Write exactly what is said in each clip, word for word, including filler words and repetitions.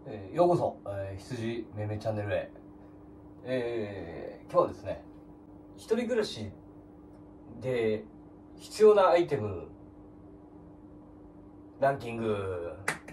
えー、ようこそ、えー、羊めめチャンネルへ、えー、今日はですね、一人暮らしで必要なアイテムランキング、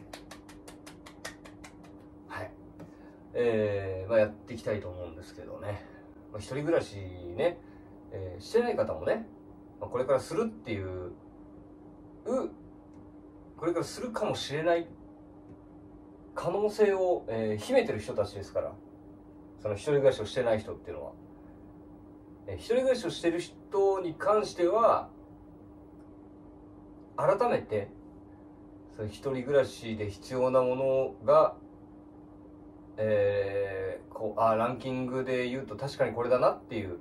はい、えーまあ、やっていきたいと思うんですけどね、まあ、一人暮らしね、えー、してない方もね、まあ、これからするっていううこれからするかもしれない可能性を、えー、秘めてる人たちですから、その一人暮らしをしてない人っていうのは、えー、一人暮らしをしてる人に関しては改めてその一人暮らしで必要なものが、えー、こうあランキングで言うと確かにこれだなっていう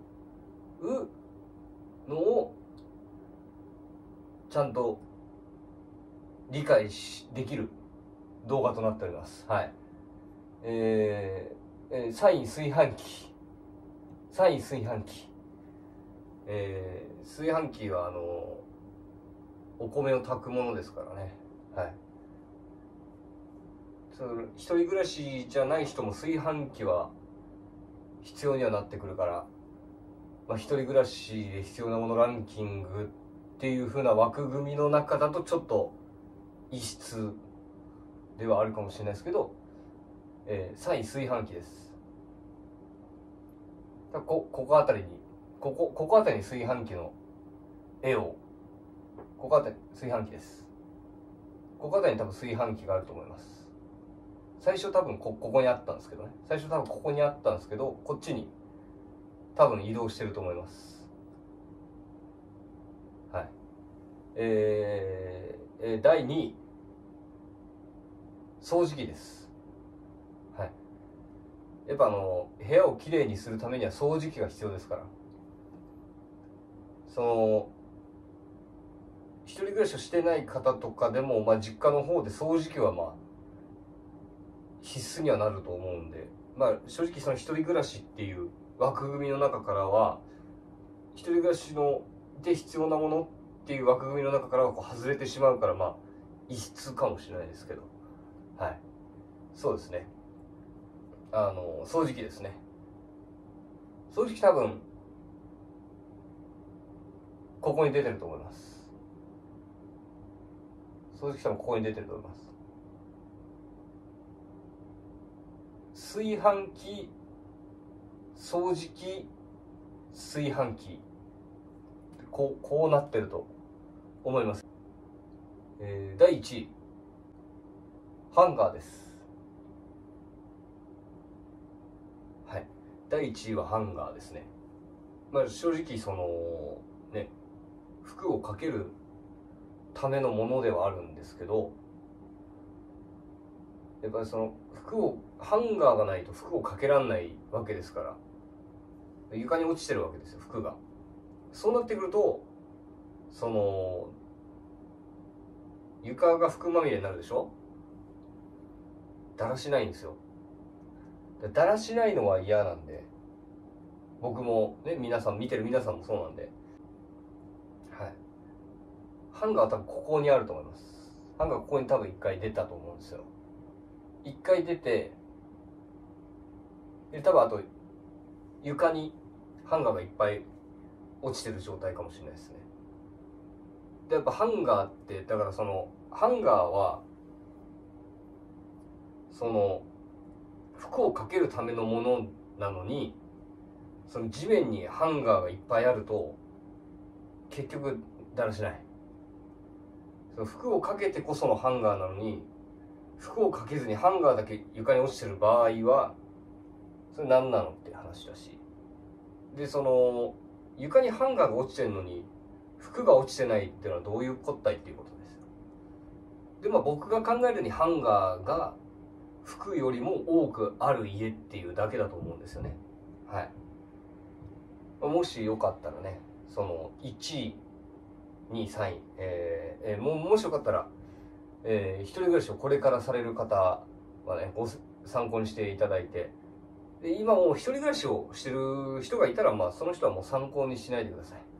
のをちゃんと理解しできる動画となっております。はい。えー、えー、さんい炊飯器。さんい炊飯器。えー、炊飯器はあのお米を炊くものですからね。はい。その一人暮らしじゃない人も炊飯器は必要にはなってくるから、まあ、一人暮らしで必要なものランキングっていう風な枠組みの中だとちょっと異質ではあるかもしれないですけど、えー、さんい炊飯器です。だこここあたりにここここあたりに炊飯器の絵をここあたり炊飯器です。ここあたりに多分炊飯器があると思います。最初多分 こ, ここにあったんですけどね最初多分ここにあったんですけどこっちに多分移動してると思います。はい。えー、えー、だいにい掃除機です。はい。やっぱあの部屋をきれいにするためには掃除機が必要ですから、その一人暮らしをしてない方とかでも、まあ、実家の方で掃除機はまあ必須にはなると思うんで、まあ、正直その一人暮らしっていう枠組みの中からは一人暮らしので必要なものっていう枠組みの中からはこう外れてしまうから、まあ異質かもしれないですけど、はい、そうですね。あの掃除機ですね。掃除機多分ここに出てると思います。掃除機多分ここに出てると思います。炊飯器、掃除機、炊飯器、こう、こうなってると思います。えー、だいいちいハンガーです。はい、だいいちいはハンガーですね。まあ正直そのね服をかけるためのものではあるんですけど、やっぱりその服をハンガーがないと服をかけらんないわけですから、床に落ちてるわけですよ服が。そうなってくるとその床が服まみれになるでしょ。だらしないんですよ。だらしないのは嫌なんで、僕もね皆さん見てる皆さんもそうなんで、はい、ハンガーは多分ここにあると思います。ハンガーここに多分一回出たと思うんですよ。一回出て、で多分あと床にハンガーがいっぱい落ちてる状態かもしれないですね。でやっぱハンガーってだからそのハンガーはその服をかけるためのものなのに、その地面にハンガーがいっぱいあると結局だらしない。その服をかけてこそのハンガーなのに、服をかけずにハンガーだけ床に落ちてる場合はそれ何なのって話だし、でその床にハンガーが落ちてるのに服が落ちてないっていうのはどういうこったいっていうことですよ。でまあ僕が考えるにハンガーが服よりも多くある家っていうだけだと思うんですよね。はい。もしよかったらね、そのいちいにいさんい、えーえー、ももしよかったら、えー、一人暮らしをこれからされる方はねご参考にしていただいて、で今もう一人暮らしをしてる人がいたら、まあその人はもう参考にしないでください。